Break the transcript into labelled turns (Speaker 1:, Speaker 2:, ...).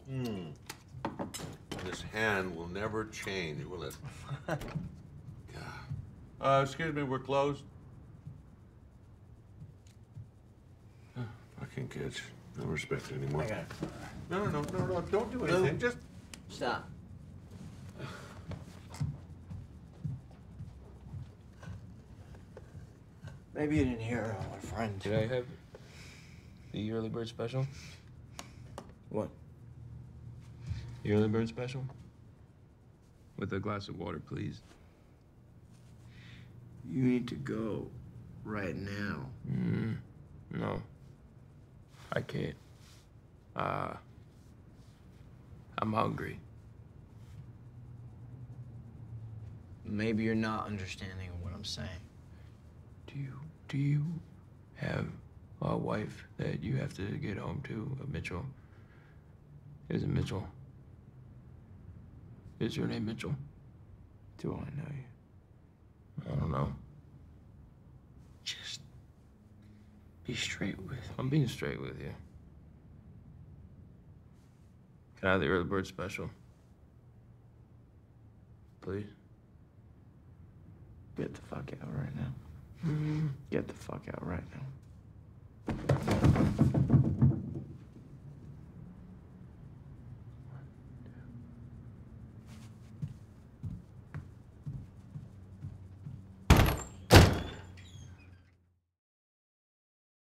Speaker 1: This hand will never change, will it? Excuse me, we're closed. Fucking kids. No respect anymore.
Speaker 2: I got it.
Speaker 1: No, don't do anything. Just
Speaker 2: stop. Maybe you didn't hear my friend.
Speaker 3: Did I have the early bird special?
Speaker 2: What?
Speaker 3: The early bird special? With a glass of water, please.
Speaker 2: You need to go right now.
Speaker 3: No. I can't. I'm hungry.
Speaker 2: Maybe you're not understanding what I'm saying.
Speaker 3: Do you have a wife that you have to get home to, Mitchell? Is it Mitchell? Is your name Mitchell?
Speaker 2: Do I know you?
Speaker 3: I don't know.
Speaker 2: Just be straight with me.
Speaker 3: I'm being straight with you. Can I have the early bird special? Please?
Speaker 2: Get the fuck out right now. Get the fuck out right now.